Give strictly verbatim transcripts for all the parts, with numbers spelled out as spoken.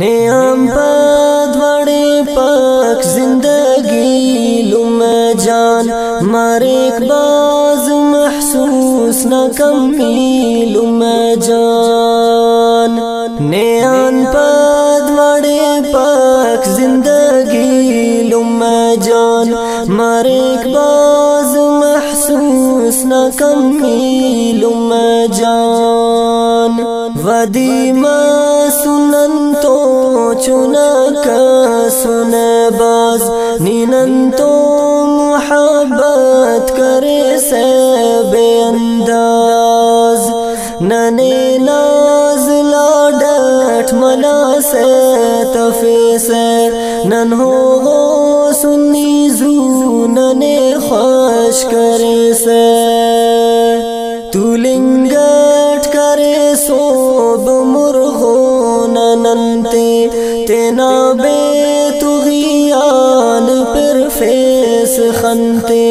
نعم پد وڑے پاک زندگی لم جان مارک باز محسوس نہ کمی لم جان نعم پد وڑے پاک زندگی لم جان مارک باز محسوس نہ کمی لم جان ودی ما سنن تو چنا کا سن باز نینن تو محبت کرے سے بے انداز ننے ناز لاڈٹ ملا سے تفی سے نن ہو گو سنی زو ننے خوش کرے سے تو لنگٹ کرے صوب مرغو ننتے تینا بے تغیان پر فیس خنتے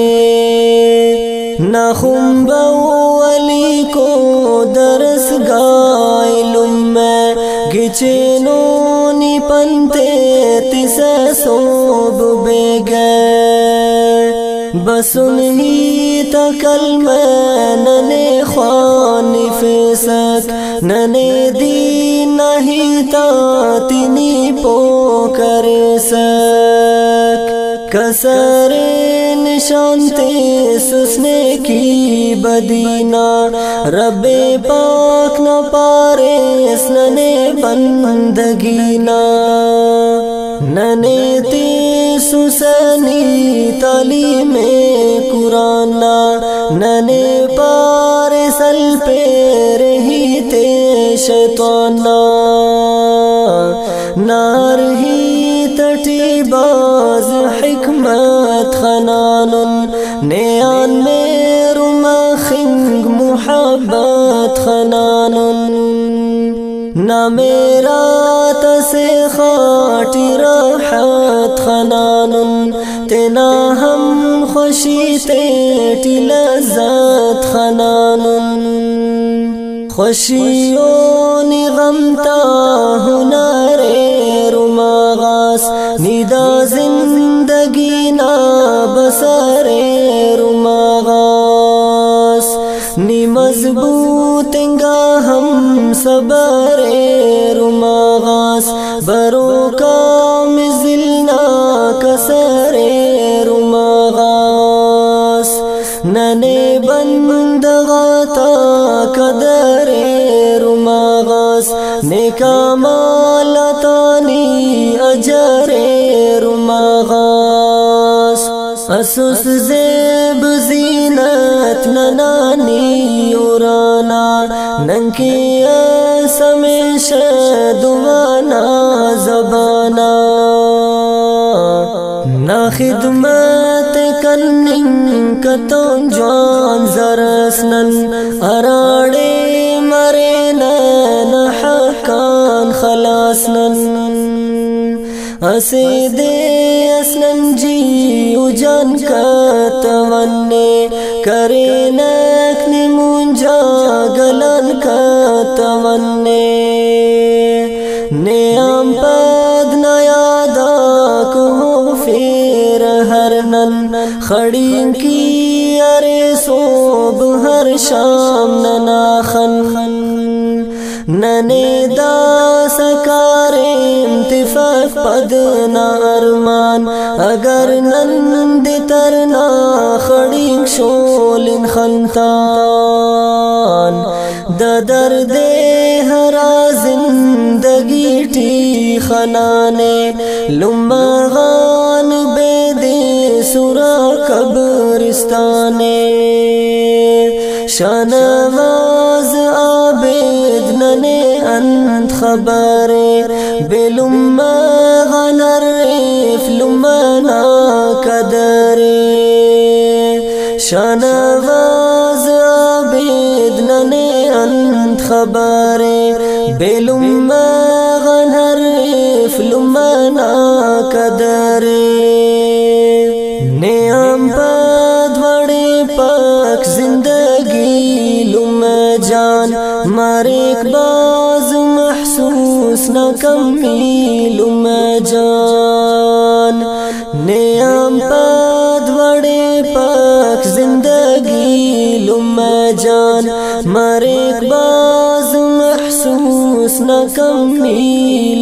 نخم باولی کو درس گائے لمیں گچینونی پنتے تسے صوب بے گئے بس انہی تکل میں ننے خوانی فیسک ننے دی نہیں تا تینی پو کر سک کسر نشانتے سسنے کی بدینا رب پاک نہ پارے اس ننے بندگینا ننے تی سسنی تعلیم قرآن ننے پار سل پہ رہی تے شیطانا نار ہی تٹی باز حکمت خنان نیان میں رما خنگ محبت خنان نہ میرا تسے خاٹی راحت خنان تینا ہم خوشی تیٹی لذت خنان خوشیونی غمتا ہنارے رماغاس نیدا زندگی نا بسارے رماغاس نی مضبوط انگا ہم صبرے رماغاس برو کام زلنا کسرے رماغاس ننے بندغاتا قدرے رماغاس نیکا مالتانی اجرے رماغاس اسس زیب زینت ننانی اورانا ننکی اسمیش دوانا زبانا نا خدمت کنن کتون جوان زرسنن اراڑے مرے نین حقان خلاصنن اسے دے اسنن جی اجان کتونے کرے نکن منجا گلن کتونے نیام پد نیادا کو فیر ہرنن خڑین کی ارے صوب ہر شام نناخن ننے دا سکارے انتفاق پد نارمان اگر نند ترنا خڑین شولن خنتان دا درد ہرا زندگی ٹی خنانے لمغان بے دے سورا قبرستانے شانواز عابد ننے انت خبرے بے لمغان الریف لمنا قدرے شانواز عابد ننے انت خبرے بے لمغان الریف لمنا قدرے نعم پد وڑے پاک زندگی لم جان مارک باز محسوس نہ کمی میل میں جان نیام پد وڑے پاک زندگی لمہ جان مرے باز محسوس نہ کم میل